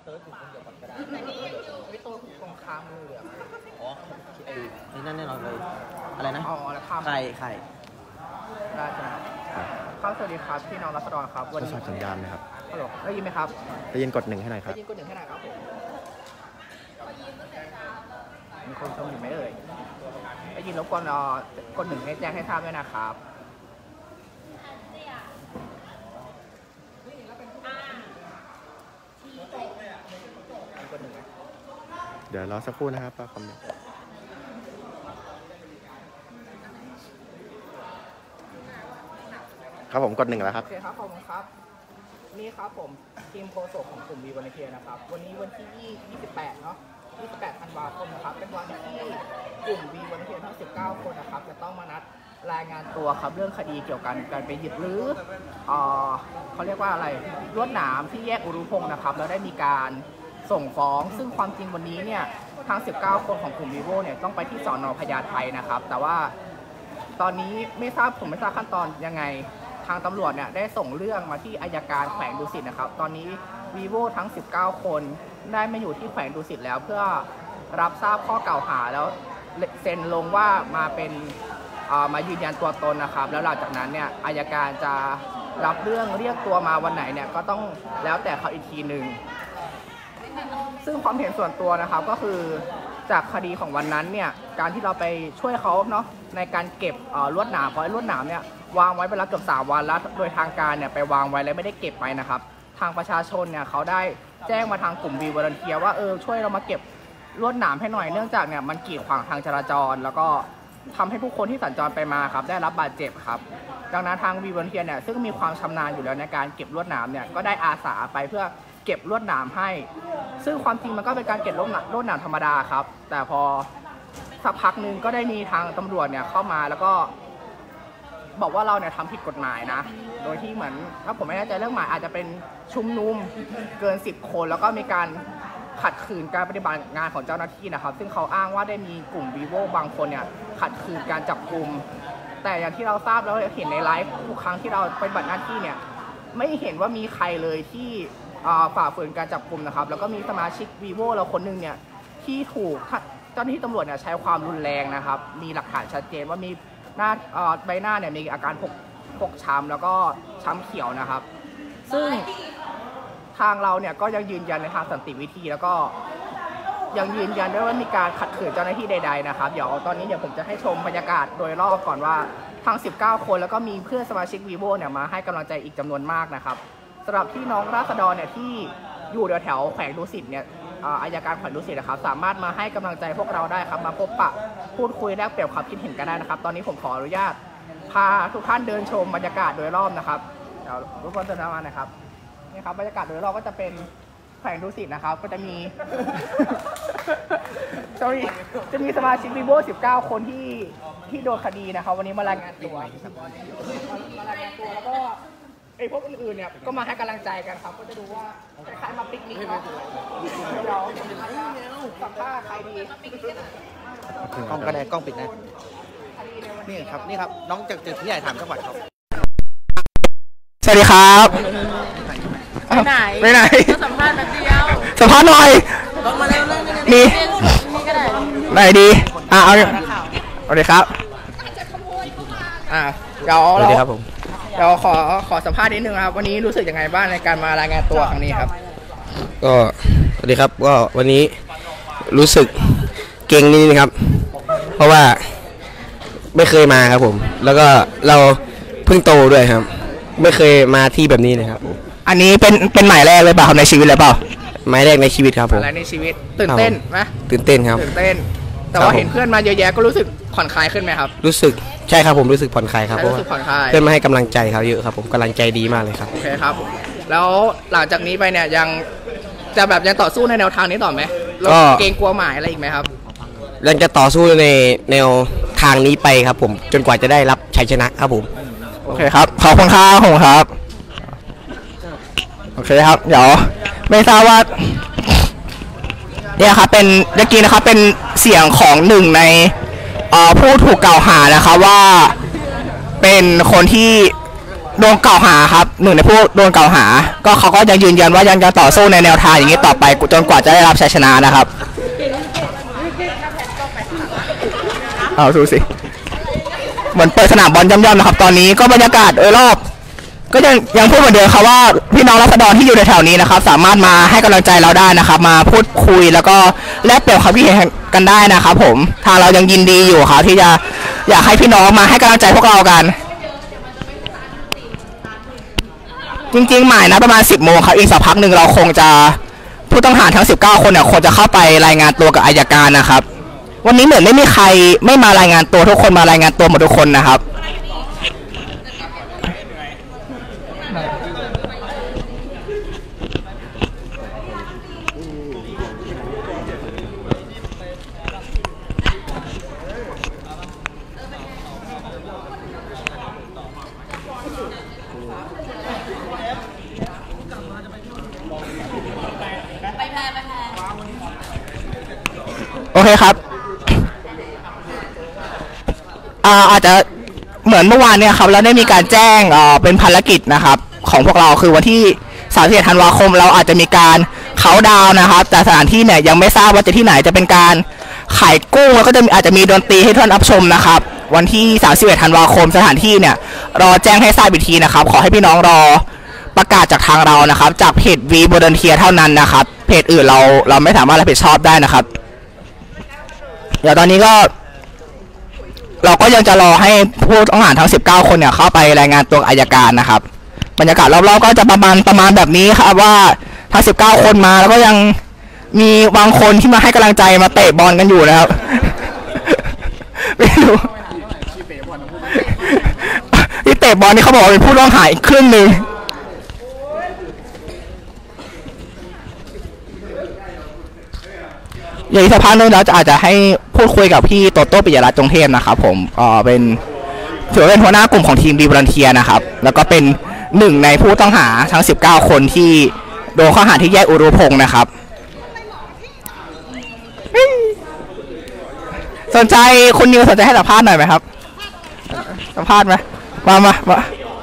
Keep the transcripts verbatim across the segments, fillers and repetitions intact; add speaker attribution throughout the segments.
Speaker 1: เติร์ดถูกคนเดียวก่อนก็ได้ไม่ต้องตรงข้ามมือเหลืองอ๋อไอ้นั่นแน่นอนเลยอะไรนะอ๋อแล้วข้ามไข่ไข่ได้ใช่ไหมครับสวัสดีครับพี่น้องรัศดรครับวันนี้สัญญาณนะครับฮัลโหลได้ยินไหมครับได้ยินกดหนึ่งให้หน่อยครับได้ยินกดหนึ่งให้หน่อยครับผมมีคนชมอยู่ไหมเอ่ยได้ยินรบกวนรอกดหนึ่งให้แจ้งให้ทราบด้วยนะครับเดี๋ยวรอสักครู่นะครับป้าคอมเมนต์ครับผมกดหนึ่งแล้วครับโอเคครับขอบคุณครับนี่ครับผมทีมโฆษกของกลุ่มวีวอลเทียนะครับวันนี้วันที่ยี่สิบแปดเนาะยี่สิบแปดธันวาคมนะครับเป็นวันที่กลุ่มวีวอลเทียทั้งสิบเก้าคนนะครับจะต้องมานัดรายงานตัวครับเรื่องคดีเกี่ยวกับการไปยึดรื้อเอ่อเขาเรียกว่าอะไรลวดหนามที่แยกอุรุพงศ์นะครับแล้วได้มีการส่งฟ้องซึ่งความจริงวันนี้เนี่ยทั้งสิบเก้าคนของกลุ่มวีโวเนี่ยต้องไปที่สอนอพญาไทนะครับแต่ว่าตอนนี้ไม่ทราบผมไม่ทราบขั้นตอนยังไงทางตำรวจเนี่ยได้ส่งเรื่องมาที่อัยการแขวงดุสิตนะครับตอนนี้วีโวทั้งสิบเก้าคนได้มาอยู่ที่แขวงดุสิตแล้วเพื่อรับทราบข้อกล่าวหาแล้วเซ็นลงว่ามาเป็นมายืนยันตัวตนนะครับแล้วหลังจากนั้นเนี่ยอัยการจะรับเรื่องเรียกตัวมาวันไหนเนี่ยก็ต้องแล้วแต่เขาอีกทีหนึ่งซึ่งความเห็นส่วนตัวนะครับก็คือจากคดีของวันนั้นเนี่ยการที่เราไปช่วยเขาเนาะในการเก็บลวดหนามเพราะลวดหนามเนี่ยวางไว้เป็นระเกือบสามวันแล้วโดยทางการเนี่ยไปวางไว้แล้วไม่ได้เก็บไปนะครับทางประชาชนเนี่ยเขาได้แจ้งมาทางกลุ่มวีวอลเทียว่าเออช่วยเรามาเก็บลวดหนามให้หน่อยเนื่องจากเนี่ยมันกีดขวางทางจราจรแล้วก็ทำให้ผู้คนที่สัญจรไปมาครับได้รับบาดเจ็บครับดังนั้นทางวีวอลเทียเนี่ยซึ่งมีความชำนาญอยู่แล้วในการเก็บลวดหนามเนี่ยก็ได้อาสาไปเพื่อเก็บลวดหนามให้ซึ่งความจริงมันก็เป็นการเก็บลวดหนามลวดหนามธรรมดาครับแต่พอสักพักหนึ่งก็ได้มีทางตำรวจเนี่ยเข้ามาแล้วก็บอกว่าเราเนี่ยทำผิดกฎหมายนะโดยที่เหมือนถ้าผมไม่แน่ใจเรื่องหมายอาจจะเป็นชุมนุมเกินสิบคนแล้วก็มีการขัดขืนการปฏิบัติงานของเจ้าหน้าที่นะครับซึ่งเขาอ้างว่าได้มีกลุ่มวีโวบางคนเนี่ยขัดขืนการจับกุมแต่อย่างที่เราทราบแล้วเห็นในไลฟ์ทุกครั้งที่เราปฏิบัติหน้าที่เนี่ยไม่เห็นว่ามีใครเลยที่ฝ่าฝืนการจับกุมนะครับแล้วก็มีสมาชิกวีโวเราคนนึงเนี่ยที่ถูกเจ้าหน้าที่ตำรวจเนี่ยใช้ความรุนแรงนะครับมีหลักฐานชัดเจนว่ามีหน้าใบหน้าเนี่ยมีอาการพกพกช้ำแล้วก็ช้ำเขียวนะครับซึ่งทางเราเนี่ยก็ยังยืนยันในทางสันติวิธีแล้วก็ยังยืนยันด้วยว่ามีการขัดขืนเจ้าหน้าที่ใดๆนะครับเดี๋ยวตอนนี้เดี๋ยวผมจะให้ชมบรรยากาศโดยรอบก่อนว่าทั้งสิบเก้าคนแล้วก็มีเพื่อนสมาชิกวีโวเนี่ยมาให้กำลังใจอีกจำนวนมากนะครับสำหรับพี่น้องราษฎรเนี่ยที่อยู่แถวแขวงดุสิตเนี่ยอัยการแขวงดุสิตนะครับสามารถมาให้กำลังใจพวกเราได้ครับมาพบปะพูดคุยแลกเปลี่ยนความคิดเห็นกันได้นะครับตอนนี้ผมขออนุญาตพาทุกท่านเดินชมบรรยากาศโดยรอบนะครับเดี๋ยวทุกคนเดินมานะครับนี่ครับบรรยากาศโดยรอบก็จะเป็นแขวงดุสิตนะครับก็จะมี จะมีจะมีสมาชิกวีโวสิบเก้าคนที่ที่โดนคดีนะครับวันนี้มารายงานตัวมารายงานตัวแล้วก็ไอ้พวกอื่นๆเนี่ยก็มาให้กำลังใจกันครับก็จะดูว่าใครมาปิกนิกเนาะเดี๋ยวสัมภาษณ์ใครดีกล้องกระแดกกล้องปิดนะนี่ครับนี่ครับน้องจากจากที่ใหญ่ถามจังหวัดครับสวัสดีครับไปไหนไปไหนสัมภาษณ์แบบเดียวสัมภาษณ์หน่อยลงมาเร็วๆนี่นี่ก็ได้ไหนดีอ่ะเอาเอาเลยครับอ่ะเดี๋ยวเราเดี๋ยวขอขอสัมภาษณ์นิดนึงครับวันนี้รู้สึกยังไงบ้างในการมารายงานตัวครั้งนี้ครับ
Speaker 2: ก็สวัสดีครับก็วันนี้รู้สึกเก่งนิดนึงครับเพราะว่าไม่เคยมาครับผมแล้วก็เราเพิ่งโตด้วยครับไม่เคยมาที่แบบนี้เลยครับ
Speaker 1: อันนี้เป็นเป็นหมายแรกเลยเปล่าในชีวิตเลยเปล่า
Speaker 2: หมายแรกในชีวิตครับผม
Speaker 1: หมายแรกในชีวิตตื่นเต้นไหม
Speaker 2: ตื่นเต้นครับ
Speaker 1: ตื่นเต้นแต่ว่าเห็นเพื่อนมาเยอะแยะก็รู้สึกผ่อนคลายขึ้นไหมครับ
Speaker 2: รู้สึกใช่ครับผมรู้สึกผ่อนคลายครับเพราะว่าเพื่อนมาให้กำลังใจเขาเยอะครับผมกำลังใจดีมากเลยครับ
Speaker 1: โอเคครับแล้วหลังจากนี้ไปเนี่ยยังจะแบบยังต่อสู้ในแนวทางนี้ต่อไหมก็เกรงกลัวหมายอะไรอีกไหมครับ
Speaker 2: ยังจะต่อสู้ในแนวทางนี้ไปครับผมจนกว่าจะได้รับชัยชนะครับผม
Speaker 1: โอเคครับขอบคุณครับขอบคุณครับโอเคครับเดี๋ยวไม่ทราบว่าเนี่ยครับเป็นเมื่อกี้นะครับเป็นเสียงของหนึ่งในผู้ถูกกล่าวหานะครับว่าเป็นคนที่โดนกล่าวหาครับหนึ่งในผู้โดนกล่าวหาก็เขาก็ยังยืนยันว่ายังจะต่อสู้ในแนวทางอย่างนี้ต่อไปจนกว่าจะได้รับชัยชนะนะครับเอาดูสิเหมือนเปิดสนามบอลย่อมๆนะครับตอนนี้ก็บรรยากาศโดยรอบก็ยังยังพูดเหมือนเดิมครับว่าพี่น้องราษฎรที่อยู่ในแถวนี้นะครับสามารถมาให้กำลังใจเราได้นะครับมาพูดคุยแล้วก็แลกเปลี่ยนความคิดเห็นกันได้นะครับผมทางเรายังยินดีอยู่ครับที่จะอยากให้พี่น้องมาให้กำลังใจพวกเรากันจริงๆหมายนะประมาณสิบโมงครับอีกสักพักหนึ่งเราคงจะผู้ต้องหาทั้งสิบเก้าคนเนี่ยคงจะเข้าไปรายงานตัวกับอัยการนะครับวันนี้เหมือนไม่มีใครไม่มารายงานตัวทุกคนมารายงานตัวหมดทุกคนนะครับโอเคครับอ่าอาจจะเหมือนเมื่อวานเนี่ยครับเราได้มีการแจ้งอ่าเป็นภารกิจนะครับของพวกเราคือวันที่สามสิบเอ็ดธันวาคมเราอาจจะมีการเค้าดาวน์นะครับแต่สถานที่เนี่ยยังไม่ทราบว่าจะที่ไหนจะเป็นการขายกุ้งแล้วก็จะอาจจะมีดนตรีให้ท่านรับชมนะครับวันที่สามสิบเอ็ดธันวาคมสถานที่เนี่ยรอแจ้งให้ทราบอีกทีนะครับขอให้พี่น้องรอประกาศจากทางเรานะครับจากเพจวีโบเดนเทียเท่านั้นนะครับเพจอื่นเราเราไม่สามารถรับผิดชอบได้นะครับเดี๋ยวตอนนี้ก็เราก็ยังจะรอให้ผู้ต้องหาทั้งสิบเก้าคนเนี่ยเข้าไปรายงานตัวอัยการนะครับบรรยากาศรอบๆก็จะประมาณประมาณแบบนี้ครับว่าทั้งสิบเก้าคนมาแล้วก็ยังมีบางคนที่มาให้กำลังใจมาเตะบอลกันอยู่นะครับไม่รู้ที่เตะบอลนี่เขาบอกว่าเป็นผู้ต้องหาอีกครึ่งหนึ่งอย่างนี้สักพักนึงเราจะอาจจะให้พูดคุยกับพี่โตโต้ปิยรัตน์จงเทพนะครับผมเออเป็นถือเป็นหัวหน้ากลุ่มของทีมดีบรันเทียนะครับแล้วก็เป็นหนึ่งในผู้ต้องหาทั้งสิบเก้าคนที่โดนข้อหาที่แยกอุรุพงศ์นะครับสนใจคุณนิวสนใจให้สัมภาษณ์หน่อยไหมครับสัมภาษณ์ไหมมามามา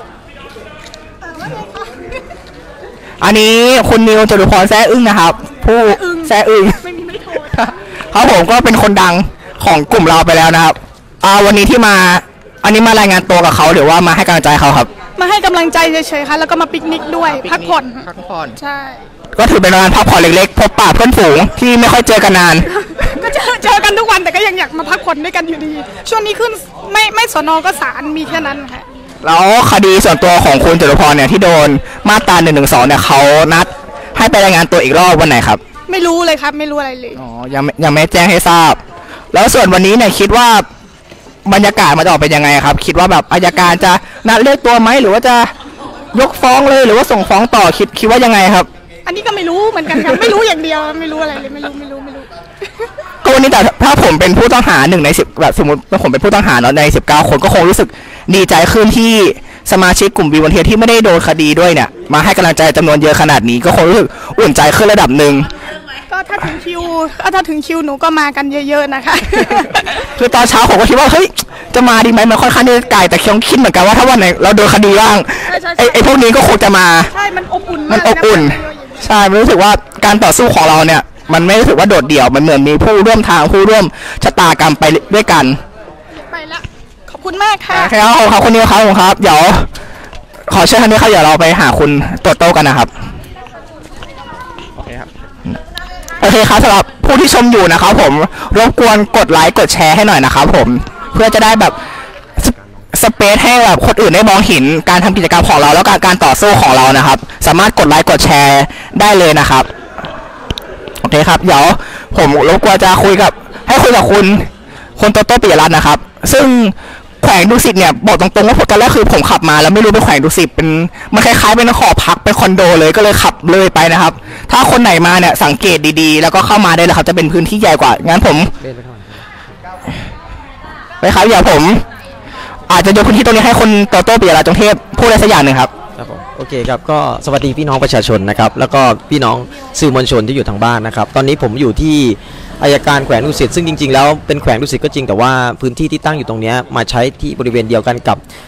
Speaker 1: อันนี้คุณนิวจตุพรแซ่อึ้งนะครับผู้แซ่อึ้งเขาผมก็เป็นคนดังของกลุ่มเราไปแล้วนะครับอ่าวันนี้ที่มาอันนี้มารายงานตัวกับเขาหรือว่ามาให้กำลังใจเขาครับ
Speaker 3: มาให้กำลังใจเฉยๆค่ะแล้วก็มาปิกนิกด้วยพักผ่อน
Speaker 1: พักผ่อน
Speaker 3: ใช่
Speaker 1: ก็ถือเป็นงานพักผ่อนเล็กๆพบปะเพื่อนฝูงที่ไม่ค่อยเจอกันนาน
Speaker 3: ก็เจอเจอกันทุกวันแต่ก็ยังอยากมาพักผ่อนด้วยกันอยู่ดีช่วงนี้ขึ้นไม่ไม่สนก็ศาลมีแค่นั้นค่ะ
Speaker 1: แล้วคดีส่วนตัวของคุณจตุพรเนี่ยที่โดนมาตราหนึ่งหนึ่งสองเนี่ยเขานัดให้ไปรายงานตัวอีกรอบวันไหนครับ
Speaker 3: ไม่รู้เลยครับไม่รู้อะไรเลย
Speaker 1: อ๋อยังยังไม่แจ้งให้ทราบแล้วส่วนวันนี้เนี่ยคิดว่าบรรยากาศมันจะออกเป็นยังไงครับคิดว่าแบบอัยการจะนัดเรียกตัวไหมหรือว่าจะยกฟ้องเลยหรือว่าส่งฟ้องต่อคิดคิดว่ายังไงครับ
Speaker 3: อันนี้ก็ไม่รู้เหมือนกันครับไม่รู้อย่างเดียวไม่รู้อะไรเลยไม่รู้ไม่รู้ไม่รู้
Speaker 1: ก็วันนี้แต่ถ้าผมเป็นผู้ต้องหาหนึ่งในสิบแบบสมมติผมเป็นผู้ต้องหาเนาะในสิบเก้าคนก็คงรู้สึกดีใจขึ้นที่สมาชิกกลุ่มวีวันเทียที่ไม่ได้โดนคดีด้วยเนี่ยมาให้กำลังใจจำนวนเยอะขนาดนี้ก็คงรู้สึกอุ่นใจขึ้นระดับหนึ่ง
Speaker 3: ก็ถ้าถึงคิวถ้าถึงคิวหนูก็มากันเยอะๆนะคะ
Speaker 1: คือตอนเช้าผมก็คิดว่าเฮ้ยจะมาดีไหมมันค่อนข้างที่จะไกลแต่คิดคิดเหมือนกันว่าถ้าวันไหนเราโดนคดีบ้างไอ้ไอ้พวกนี้ก็คงจะมา
Speaker 3: ใช่มันอบอุ่น
Speaker 1: มันอบอุ่นใช่รู้สึกว่าการต่อสู้ของเราเนี่ยมันไม่รู้สึกว่าโดดเดี่ยวมันเหมือนมีผู้ร่วมทางผู้ร่วมชะตากรรมไปด้วยกัน
Speaker 3: ไปละขอบคุณมากค่ะ
Speaker 1: ครับขอบคุณคุณนิวครับผมครับเดี๋ยวขอเชิญท่านนี้ครับเดี๋ยวเราไปหาคุณโตโต้กันนะครับโอเคครับโอเคครับสำหรับผู้ที่ชมอยู่นะครับผมรบกวนกดไลค์กดแชร์ให้หน่อยนะครับผมเพื่อจะได้แบบสเปซให้แบบคนอื่นได้มองเห็นการทำกิจกรรมของเราแล้วการการต่อสู้ของเรานะครับสามารถกดไลค์กดแชร์ได้เลยนะครับโอเคครับเดี๋ยวผมรบกวนจะคุยกับให้คุยกับคุณคุณโตโต้ปิยรัตน์นะครับซึ่งแขวงดุสิตเนี่ยบอกตรงๆว่าตอนแรกคือผมขับมาแล้วไม่รู้เป็นแขวงดุสิตเป็นมันคล้ายๆเป็นหอพักเป็นคอนโดเลยก็เลยขับเลยไปนะครับถ้าคนไหนมาเนี่ยสังเกตดีๆแล้วก็เข้ามาได้เลยครับจะเป็นพื้นที่ใหญ่กว่างั้นผมไปครับเดี๋ยวผมอาจจะยกพื้นที่ตรงนี้ให้คนโตโต้ปิยรัตน์จงเทพพูดอะไรสักอย่างหนึ่งครับ
Speaker 4: ครับผมโอเคครับก็สวัสดีพี่น้องประชาชนนะครับแล้วก็พี่น้องสื่อมวลชนที่อยู่ทางบ้านนะครับตอนนี้ผมอยู่ที่อัยการแขวงดุสิตซึ่งจริงๆแล้วเป็นแขวงดุสิตก็จริงแต่ว่าพื้นที่ที่ตั้งอยู่ตรงนี้มาใช้ที่บริเวณเดียวกันกับ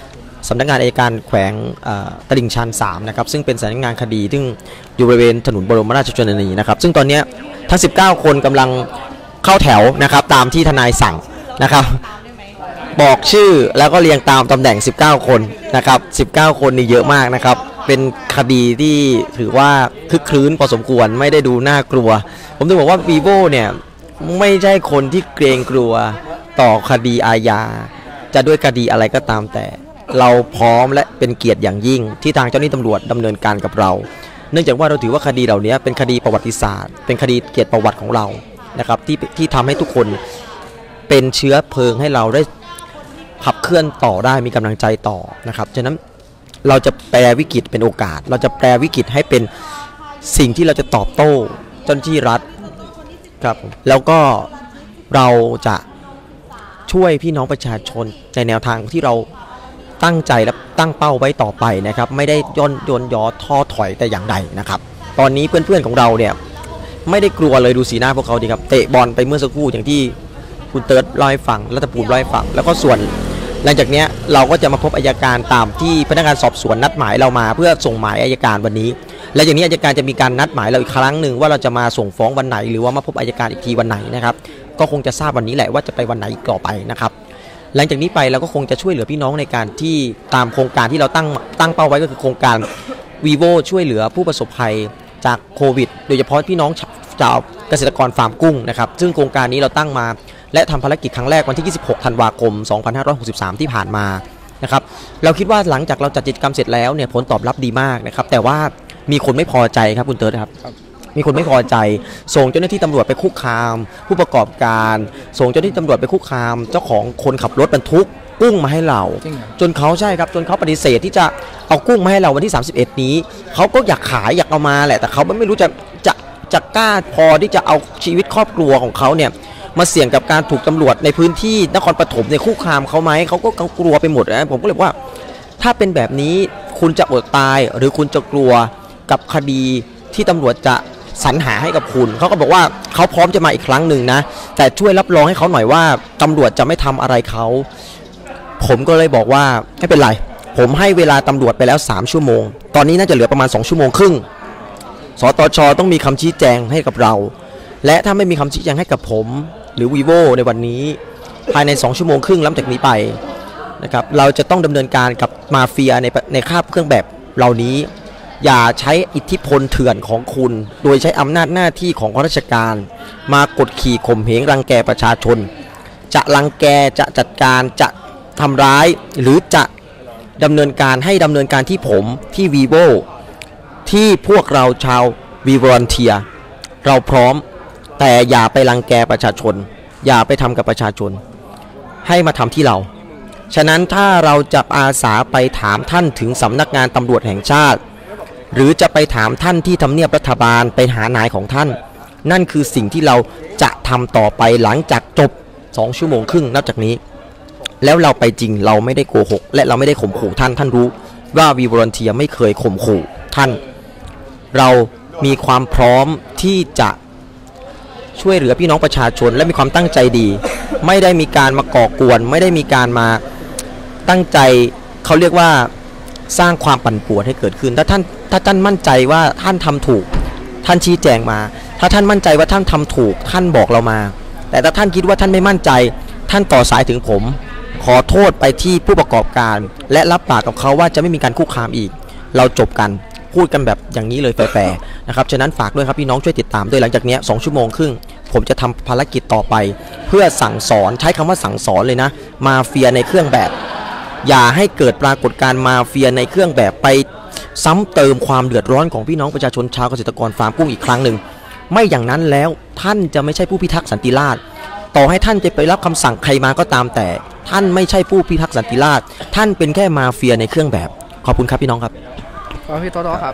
Speaker 4: สำนักงานอัยการแขวงตลิ่งชันสามนะครับซึ่งเป็นสำนักงานคดีซึ่งอยู่บริเวณถนนบรมราชชนนีนะครับซึ่งตอนนี้ทั้งสิบเก้าคนกำลังเข้าแถวนะครับตามที่ทนายสั่งนะครับบอกชื่อแล้วก็เรียงตามตำแหน่งสิบเก้าคนนะครับสิบเก้าคนนี่เยอะมากนะครับเป็นคดีที่ถือว่าคึกครื้นพอสมควรไม่ได้ดูน่ากลัวผมต้องบอกว่า vivo เนี่ยไม่ใช่คนที่เกรงกลัวต่อคดีอาญาจะด้วยคดีอะไรก็ตามแต่เราพร้อมและเป็นเกียรติอย่างยิ่งที่ทางเจ้าหน้าที่ตำรวจดำเนินการกับเราเนื่องจากว่าเราถือว่าคดีเหล่านี้เป็นคดีประวัติศาสตร์เป็นคดีเกียรติประวัติของเรานะครับที่ที่ทำให้ทุกคนเป็นเชื้อเพลิงให้เราได้ขับเคลื่อนต่อได้มีกำลังใจต่อนะครับฉะนั้นเราจะแปลวิกฤตเป็นโอกาสเราจะแปลวิกฤตให้เป็นสิ่งที่เราจะตอบโต้เจ้าหน้าที่รัฐครับแล้วก็เราจะช่วยพี่น้องประชาชนในแนวทางที่เราตั้งใจและตั้งเป้าไว้ต่อไปนะครับไม่ได้ย่นยนย่อท้อถอยแต่อย่างใดนะครับตอนนี้เพื่อนๆของเราเนี่ยไม่ได้กลัวเลยดูสีหน้าพวกเขาดีครับเตะบอลไปเมื่อสักครู่อย่างที่คุณเติร์ดเล่าให้ฟังรัตภูมิเล่าให้ฟังแล้วก็ส่วนหลังจากนี้เราก็จะมาพบอัยการตามที่พนักงานสอบสวนนัดหมายเรามาเพื่อส่งหมายอัยการวันนี้และอย่างนี้อัยการจะมีการนัดหมายเราอีกครั้งหนึ่งว่าเราจะมาส่งฟ้องวันไหนหรือว่ามาพบอัยการอีกทีวันไหนนะครับก็คงจะทราบวันนี้แหละว่าจะไปวันไหนอีกต่อไปนะครับหลังจากนี้ไปเราก็คงจะช่วยเหลือพี่น้องในการที่ตามโครงการที่เราตั้งตั้งเป้าไว้ก็คือโครงการ vivo ช่วยเหลือผู้ประสบภัยจากโควิดโดยเฉพาะพี่น้องชาวเกษตรกรฟาร์มกุ้งนะครับซึ่งโครงการนี้เราตั้งมาและทำภารกิจครั้งแรกวันที่ยี่สิบหกธันวาคมสองพันห้าร้อยหกสิบสามที่ผ่านมานะครับเราคิดว่าหลังจากเราจัดกิจกรรมเสร็จแล้วเนี่ยผลตอบรับดีมากนะครับแต่ว่ามีคนไม่พอใจครับคุณเติร์ดครับมีคนไม่พอใจส่งเจ้าหน้าที่ตำรวจไปคุกคามผู้ประกอบการส่งเจ้าหน้าที่ตำรวจไปคุกคามเจ้าของคนขับรถบรรทุกกุ้งมาให้เราจนเขาใช่ครับจนเขาปฏิเสธที่จะเอากุ้งมาให้เราวันที่สามสิบเอ็ดนี้เขาก็อยากขายอยากเอามาแหละแต่เขาไม่รู้จะจะจะกล้าพอที่จะเอาชีวิตครอบครัวของเขาเนี่ยมาเสี่ยงกับการถูกตำรวจในพื้นที่นครปฐมในคุกคามเขาไหมเขาก็กลัวไปหมดนะผมก็เลยว่าถ้าเป็นแบบนี้คุณจะอดตายหรือคุณจะกลัวกับคดีที่ตำรวจจะสรรหาให้กับคุณเขาก็บอกว่าเขาพร้อมจะมาอีกครั้งหนึ่งนะแต่ช่วยรับรองให้เขาหน่อยว่าตำรวจจะไม่ทำอะไรเขาผมก็เลยบอกว่าไม่เป็นไรผมให้เวลาตำรวจไปแล้วสามชั่วโมงตอนนี้น่าจะเหลือประมาณสองชั่วโมงครึ่งสตช.ต้องมีคำชี้แจงให้กับเราและถ้าไม่มีคำชี้แจงให้กับผมหรือ vivo ในวันนี้ภายในสองชั่วโมงครึ่งหลังจากนี้ไปนะครับเราจะต้องดำเนินการกับมาเฟียในในคาบเครื่องแบบเหล่านี้อย่าใช้อิทธิพลเถื่อนของคุณโดยใช้อำนาจหน้าที่ของข้าราชการมากดขี่ข่มเหงรังแกประชาชนจะรังแกจะจัดการจะทำร้ายหรือจะดำเนินการให้ดำเนินการที่ผมที่ vivo ที่พวกเราชาว Volunteer เราพร้อมแต่อย่าไปรังแกประชาชนอย่าไปทำกับประชาชนให้มาทำที่เราฉะนั้นถ้าเราจะอาสาไปถามท่านถึงสำนักงานตำรวจแห่งชาติหรือจะไปถามท่านที่ทำเนียบรัฐบาลไปหานายของท่านนั่นคือสิ่งที่เราจะทำต่อไปหลังจากจบสองชั่วโมงครึ่งนับจากนี้แล้วเราไปจริงเราไม่ได้โกหกและเราไม่ได้ข่มขู่ท่านท่านรู้ว่า We Volunteer ไม่เคยข่มขู่ท่านเรามีความพร้อมที่จะช่วยเหลือพี่น้องประชาชนและมีความตั้งใจดีไม่ได้มีการมาก่อกวนไม่ได้มีการมาตั้งใจเขาเรียกว่าสร้างความปั่นป่วนให้เกิดขึ้นถ้าท่านถ้าท่านมั่นใจว่าท่านทำถูกท่านชี้แจงมาถ้าท่านมั่นใจว่าท่านทำถูกท่านบอกเรามาแต่ถ้าท่านคิดว่าท่านไม่มั่นใจท่านต่อสายถึงผมขอโทษไปที่ผู้ประกอบการและรับปากกับเขาว่าจะไม่มีการคุกคามอีกเราจบกันพูดกันแบบอย่างนี้เลยแฟร์ๆนะครับฉะนั้นฝากด้วยครับพี่น้องช่วยติดตามด้วยหลังจากนี้สองชั่วโมงครึ่งผมจะทำภารกิจต่อไปเพื่อสั่งสอนใช้คำว่าสั่งสอนเลยนะมาเฟียในเครื่องแบบอย่าให้เกิดปรากฏการณ์มาเฟียในเครื่องแบบไปซ้ำเติมความเดือดร้อนของพี่น้องประชาชนชาวเกษตรกรฟาร์มกุ้งอีกครั้งหนึ่งไม่อย่างนั้นแล้วท่านจะไม่ใช่ผู้พิทักษ์สันติราษฎร์ต่อให้ท่านจะไปรับคำสั่งใครมาก็ตามแต่ท่านไม่ใช่ผู้พิทักษ์สันติราษฎร์ท่านเป็นแค่มาเฟียในเครื่องแบบขอบคุณครับพี่น้องครับ
Speaker 1: ขอบพี่โต๊ะครับ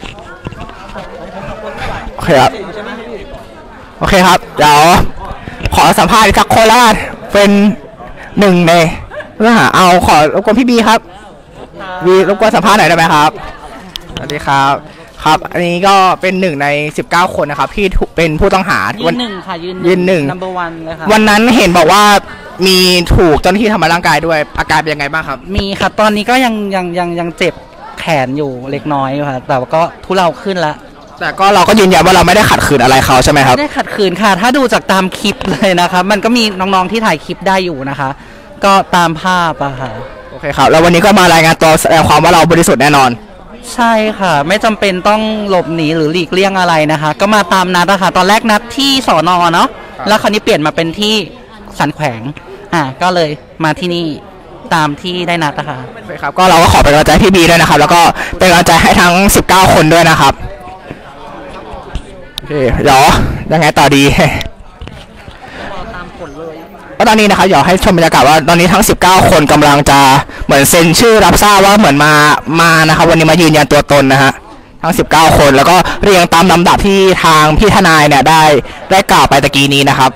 Speaker 5: โอเคครับโอเคครับเดี๋ยวขอสัมภาษณ์สักคนละเป็นหนึ่งในเรื่องหาเอาขอรบกวนพี่บีครับบีรบกวนสัมภาษณ์หน่อยได้ไหมครับสวัสดีครับครับอันนี้ก็เป็นหนึ่งในสิบเก้าคนนะครับที่เป็นผู้ต้องหา
Speaker 6: ยืนหนึ่งค่ะยืน
Speaker 5: ยืนหนึ่ง
Speaker 6: number one เลยค่ะ
Speaker 5: วันนั้นเห็นบอกว่ามีถูกเจ้าหน้าที่ทำร้ายร่างกายด้วยอาการเป็นยังไงบ้างครับ
Speaker 6: มีครับตอนนี้ก็ยังยังยังยังเจ็บแขนอยู่เล็กน้อยอยู่ค่ะแต่ว่าก็ทุเลาขึ้นละ
Speaker 5: แต่ก็เราก็ยืนยันว่าเราไม่ได้ขัดขืนอะไรเขาใช่ไหมครับ
Speaker 6: ไม่ได้ขัดขืนค่ะถ้าดูจากตามคลิปเลยนะครับมันก็มีน้องๆที่ถ่ายคลิปได้อยู่นะคะ ก็ตามภาพอะค่ะ
Speaker 5: โอเคครับแล้ววันนี้ก็มารายงานตัวแสดงความว่าเราบริสุทธิ์แน่นอน
Speaker 6: ใช่ค่ะไม่จำเป็นต้องหลบหนีหรือหลีกเลี่ยงอะไรนะคะ ก็มาตามนัดอะค่ะตอนแรกนัดที่สอนอเนาะแล้วคราวนี้เปลี่ยนมาเป็นที่สันแขวงอ่ะก็เลยมาที่นี่ตามที่ได้นัดนะคะ
Speaker 5: โอเคครับก็เราก็ขอเป็นกำลังใจพี่บีด้วยนะครับแล้วก็เป็นกำลังใจให้ทั้งสิบเก้าคนด้วยนะครับโอเคเดี๋ยวยังไงต่อดีก็ตอนนี้นะครับเดี๋ยวให้ชมบรรยากาศว่าตอนนี้ทั้งสิบเก้าคนกำลังจะเหมือนเซ็นชื่อรับทราบว่าเหมือนมามานะครับวันนี้มายืนยันตัวตนนะฮะทั้งสิบเก้าคนแล้วก็เรียงตามลำดับที่ทางพี่ทนายเนี่ยได้ได้กล่าวไปตะกี้นี้นะครับ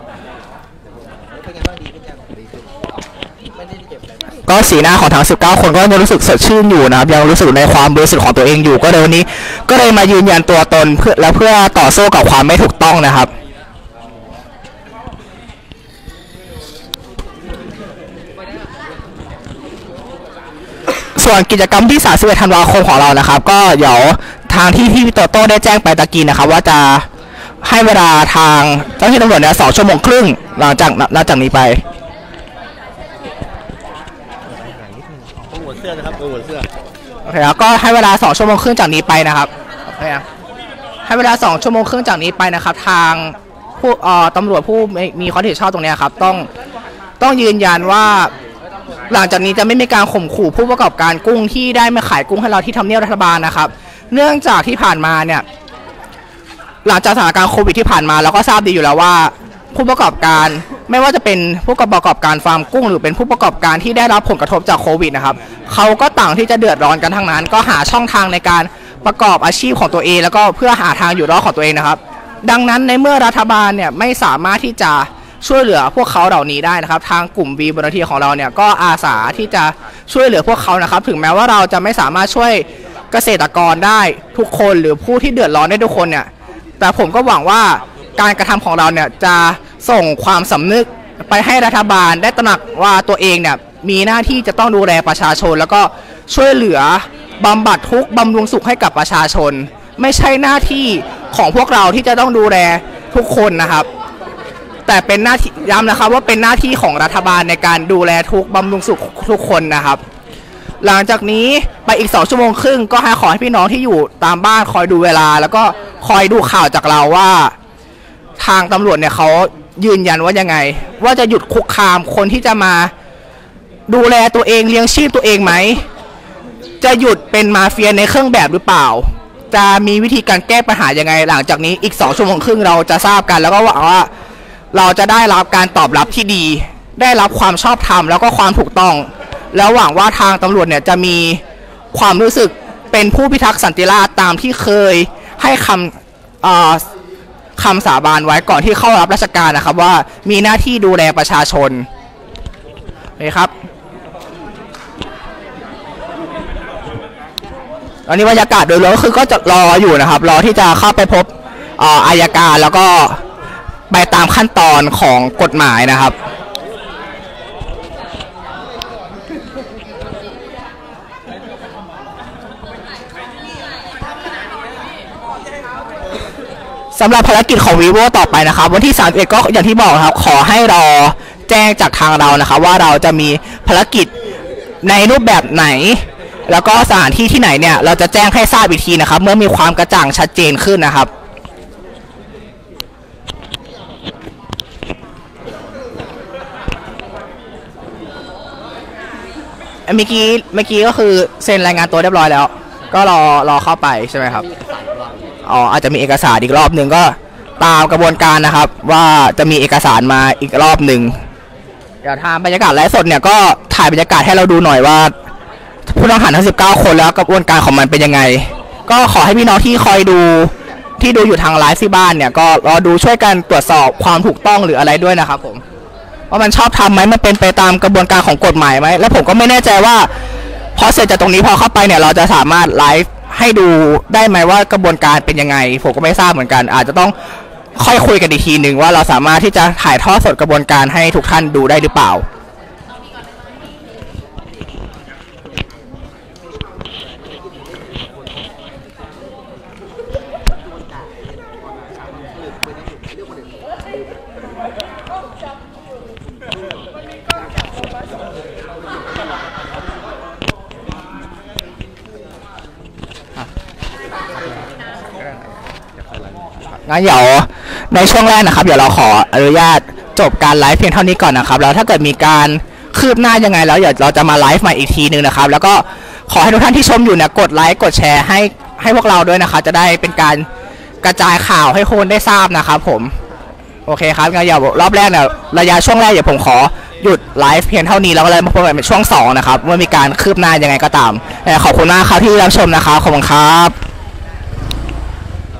Speaker 5: ก็สีหน้าของทั้งสิบเก้าคนก็ยังรู้สึกสดชื่นอยู่นะครับยังรู้สึกในความบริสุทธิ์ของตัวเองอยู่ก็เลยวันนี้ก็เลยมายืนยันตัวตนเพื่อและเพื่อต่อสู้กับความไม่ถูกต้องนะครับส่วนกิจกรรมที่สามสิบเอ็ดธันวาคมของเรานะครับก็เดี๋ยวทางที่พี่โตโต้ได้แจ้งไปตะกี้นะครับว่าจะให้เวลาทางเจ้าหน้าที่ตำรวจเนี่ยสองชั่วโมงครึ่งหลังจากหลังจากนี้ไปหัวเสื้อนะครับหัวเสื้อโอเคแล้วก็ให้เวลาสองชั่วโมงครึ่งจากนี้ไปนะครับโอเคให้เวลาสองชั่วโมงครึ่งจากนี้ไปนะครับทางผู้เอ่อตำรวจผู้มีความรับผิดชอบตรงนี้ครับต้องต้องยืนยันว่าหลังจากนี้จะไม่มีการข่มขู่ผู้ประกอบการกุ้งที่ได้มาขายกุ้งให้เราที่ทำเนียบรัฐบาลนะครับเนื่องจากที่ผ่านมาเนี่ยหลังจากสถานการณ์โควิดที่ผ่านมาเราก็ทราบดีอยู่แล้วว่าผู้ประกอบการไม่ว่าจะเป็นผู้ประกอบการฟาร์มกุ้งหรือเป็นผู้ประกอบการที่ได้รับผลกระทบจากโควิดนะครับเขาก็ต่างที่จะเดือดร้อนกันทั้งนั้นก็หาช่องทางในการประกอบอาชีพของตัวเองแล้วก็เพื่อหาทางอยู่รอดของตัวเองนะครับดังนั้นในเมื่อรัฐบาลเนี่ยไม่สามารถที่จะช่วยเหลือพวกเขาเหล่านี้ได้นะครับทางกลุ่ม V Volunteer ของเราเนี่ยก็อาสาที่จะช่วยเหลือพวกเขานะครับถึงแม้ว่าเราจะไม่สามารถช่วยเกษตรกรได้ทุกคนหรือผู้ที่เดือดร้อนได้ทุกคนเนี่ยแต่ผมก็หวังว่าการกระทำของเราเนี่ยจะส่งความสำนึกไปให้รัฐบาลได้ตระหนักว่าตัวเองเนี่ยมีหน้าที่จะต้องดูแลประชาชนแล้วก็ช่วยเหลือบำบัดทุกข์บำรุงสุขให้กับประชาชนไม่ใช่หน้าที่ของพวกเราที่จะต้องดูแลทุกคนนะครับแต่เป็นหน้าที่ย้ำนะครับว่าเป็นหน้าที่ของรัฐบาลในการดูแลทุกบำรุงสุขทุกคนนะครับหลังจากนี้ไปอีกสองชั่วโมงครึ่งก็ให้ขอให้พี่น้องที่อยู่ตามบ้านคอยดูเวลาแล้วก็คอยดูข่าวจากเราว่าทางตำรวจเนี่ยเขายืนยันว่ายังไงว่าจะหยุดคุกคามคนที่จะมาดูแลตัวเองเลี้ยงชีพตัวเองไหมจะหยุดเป็นมาเฟียในเครื่องแบบหรือเปล่าจะมีวิธีการแก้ปัญหายังไงหลังจากนี้อีกสองชั่วโมงครึ่งเราจะทราบกันแล้วก็หวังว่าเราจะได้รับการตอบรับที่ดีได้รับความชอบธรรมแล้วก็ความถูกต้องแล้วหวังว่าทางตำรวจเนี่ยจะมีความรู้สึกเป็นผู้พิทักษ์สันติราษฎร์ตามที่เคยให้คำคำสาบานไว้ก่อนที่เข้ารับราชการนะครับว่ามีหน้าที่ดูแลประชาชนนี่ครับตอนนี้บรรยากาศโดยรวมก็คือก็จะรออยู่นะครับรอที่จะเข้าไปพบอัยการแล้วก็ไปตามขั้นตอนของกฎหมายนะครับสำหรับภารกิจของ vivo ต่อไปนะครับวันที่สามสิบเอ็ดก็อย่างที่บอกครับขอให้รอแจ้งจากทางเรานะครับว่าเราจะมีภารกิจในรูปแบบไหนแล้วก็สถานที่ที่ไหนเนี่ยเราจะแจ้งให้ทราบอีกทีนะครับเมื่อมีความกระจ่างชัดเจนขึ้นนะครับเมื่อกี้เมื่อกี้ก็คือเซ็นรายงานตัวเรียบร้อยแล้วก็รอรอเข้าไปใช่ไหมครับอ๋ออาจจะมีเอกสารอีกรอบหนึ่งก็ตามกระบวนการนะครับว่าจะมีเอกสารมาอีกรอบหนึ่งเดี๋ยวทางบรรยากาศไลฟ์สดเนี่ยก็ถ่ายบรรยากาศให้เราดูหน่อยว่าผู้ต้องหาทั้งสิบเก้าคนแล้วกระบวนการของมันเป็นยังไงก็ขอให้พี่น้องที่คอยดูที่ดูอยู่ทางไลฟ์ที่บ้านเนี่ยก็รอดูช่วยกันตรวจสอบความถูกต้องหรืออะไรด้วยนะครับผมว่ามันชอบทำไหมมันเป็นไปตามกระบวนการของกฎหมายไหมแล้วผมก็ไม่แน่ใจว่าพอเสร็จจากตรงนี้พอเข้าไปเนี่ยเราจะสามารถไลฟ์ให้ดูได้ไหมว่ากระบวนการเป็นยังไงผมก็ไม่ทราบเหมือนกันอาจจะต้องค่อยคุยกันอีกทีหนึ่งว่าเราสามารถที่จะถ่ายทอดสดกระบวนการให้ทุกท่านดูได้หรือเปล่างั้นเดี๋ยวในช่วงแรกนะครับเดี๋ยวเราขออนุญาตจบการไลฟ์เพียงเท่านี้ก่อนนะครับแล้วถ้าเกิดมีการคืบหน้ายังไงแล้วเดี๋ยวเราจะมาไลฟ์ใหม่อีกทีนึงนะครับแล้วก็ขอให้ทุกท่านที่ชมอยู่เนี่ยกดไลค์กดแชร์ให้ให้พวกเราด้วยนะครับจะได้เป็นการกระจายข่าวให้คนได้ทราบนะครับผมโอเคครับงั้นเดี๋ยวรอบแรกเนี่ยระยะช่วงแรกเดี๋ยวผมขอหยุดไลฟ์เพียงเท่านี้แล้วก็เลยมาพบกันในช่วงสองนะครับเมื่อมีการคืบหน้ายังไงก็ตามขอบคุณมากครับที่รับชมนะครับขอบคุณครับ